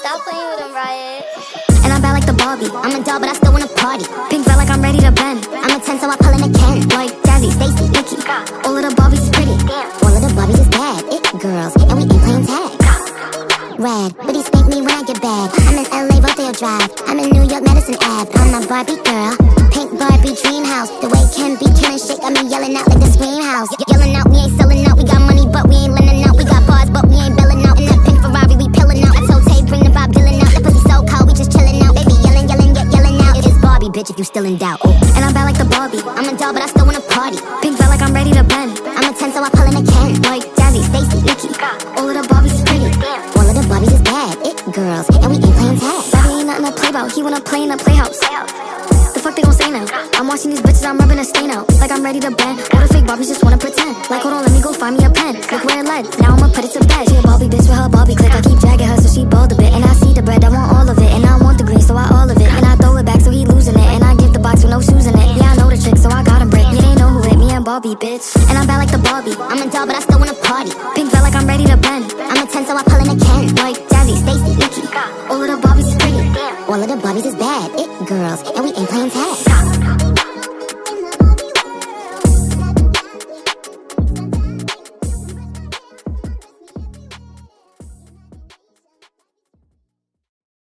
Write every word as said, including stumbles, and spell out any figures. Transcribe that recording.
Stop playing with him, Riot. And I'm bad like the Barbie. I'm a doll, but I still wanna party. Pink felt like I'm ready to bend. I'm a ten, so I pull in a can. Like Jazzie, Stacie, Nicki. All of the Barbies is pretty. All of the Barbies is bad. It girls, and we ain't playing tag. Rad, but he spank me when I get bad. I'm in L A, Rodeo Drive. I'm in New York, Madison Ave. I'm a Barbie girl. Pink Barbie Dreamhouse. The way Kim be killing shit got me yelling out like the Dreamhouse. Yelling out, we ain't selling out. We got money, but we ain't lending out. We got bars, but we ain't bailin out. In that pink Ferrari, we peelin out. I told Tay, bring the Bob-Dylan out. The pussy so cold, we just chillin out. Baby yelling, yelling, yet yelling out. It's Barbie, bitch, if you still in doubt. And I'm bad like the Barbie. I'm a doll, but I still wanna party. Pink felt like I'm ready to bend. I'm a ten, so I pull in a can. Like Jazzie, Stacie, Nicki. All of the Barbies is pretty. All of the Barbies is bad. It girls, and we ain't playing tag. Barbie ain't nothing to play about. He wanna play in a playhouse. The fuck they gon' say now? I'm watching these bitches, I'm rubbing a stain out. Like I'm ready to bend. All the fake Barbies just wanna pretend. Like hold on, let me go find me a pen. Look where it led. Now I'ma put it to bed. She a Barbie bitch with her Barbie click. I keep dragging her so she bald a bit. And I see the bread, I want all of it. And I want the green, so I all of it. And I throw it back so he losing it. And I give the box with no shoes in it. Yeah, I know the trick, so I got him brick. You ain't know who hit me and Barbie, bitch. And I'm bad like the Barbie. I'm a doll, but I still wanna party. Pink felt like I'm ready to bend. I'm a ten, so I pull